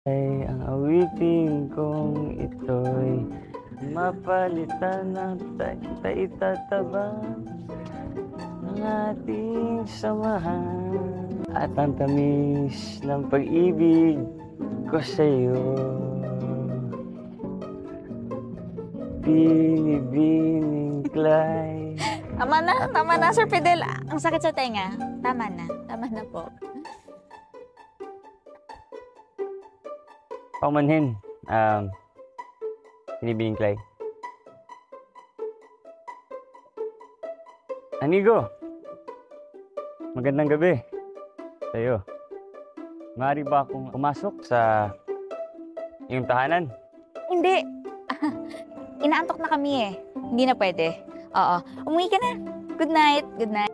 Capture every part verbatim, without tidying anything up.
Ay ang awitin kong ito'y mapalitan ng taitatabang ng ating samahan at ang tamis ng pag-ibig ko sa'yo. Binibining Clay. Tama na, tama na, Sir Fidel. Ang sakit sa tenga. Tama na, tama na po. Paumanhin, um, Binibining Clay. Amigo, magandang gabi sa'yo. Maaari ba akong pumasok sa iyong tahanan? Hindi. Inaantok na kami eh. Hindi na pwede. Oo. Umuwi ka na. Good night. Good night.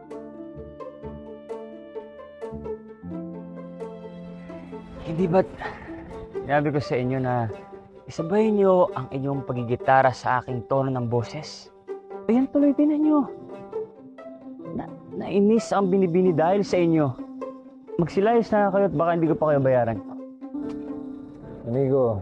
Hindi ba't sinabi ko sa inyo na isabay niyo ang inyong pagigitara sa aking tono ng boses? Ayan tuloy din ninyo. Na, nainis ang binibini dahil sa inyo. Magsilayas na kayo at baka hindi ko pa kayo bayaran. Amigo,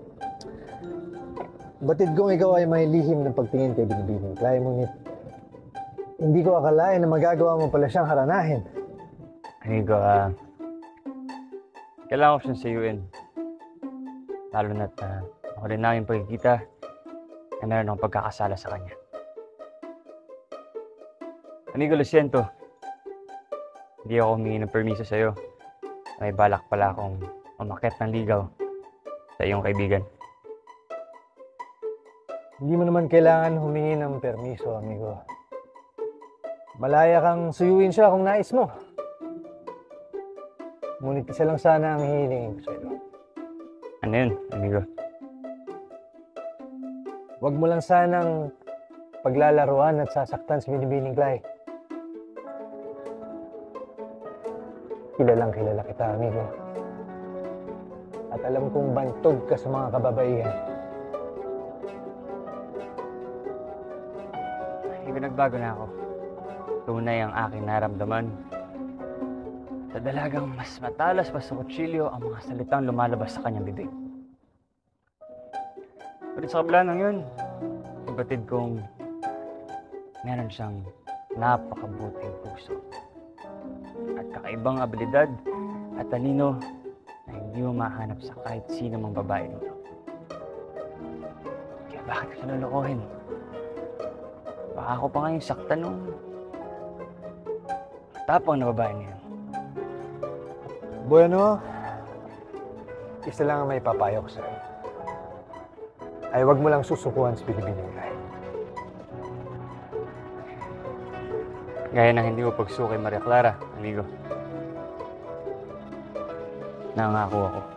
batid kong ikaw ay may lihim ng pagtingin kay Binibining Clay, ngunit hindi ko akalain na magagawa mo pala siyang haranahin. Amigo, ah, kailangan ko siyang sayuin. Lalo na't uh, ako rin namin pagkikita na meron akong pagkakasala sa kanya. Amigo, lo siento. Hindi ako humingi ng permiso sa'yo. May balak pala akong umakyat ng ligaw sa iyong kaibigan. Hindi mo naman kailangan humingi ng permiso, amigo. Malaya kang suyuin siya kung nais mo. Ngunit isa lang sana ang hihilingin ko sa'yo. Ano yun, amigo? Huwag mo lang sanang paglalaruan at sasaktan si Binibining Clay. Kilalang kilala kita, amigo. At alam kong bantog ka sa mga kababaihan. Hindi nagbago na ako. Tunay ang aking naramdaman. Sa dalagang mas matalas pa sa kutsilyo ang mga salitang lumalabas sa kanyang bibig. Pero sa kabila ng yun, ibatid kong meron siyang napakabuting puso at kakaibang abilidad at talino na hindi mo mahanap sa kahit sino mang babae dito. Kaya bakit ka lulukohin? Baka ako pa ngayon saktan nung tapang na babae niya. Bueno, isa lang ang may papayo ko sa'yo. Ay huwag mo lang susukuhan si Binibining Clay. Gaya ng hindi mo pagsuko kay Maria Clara, amigo. Nangako ako.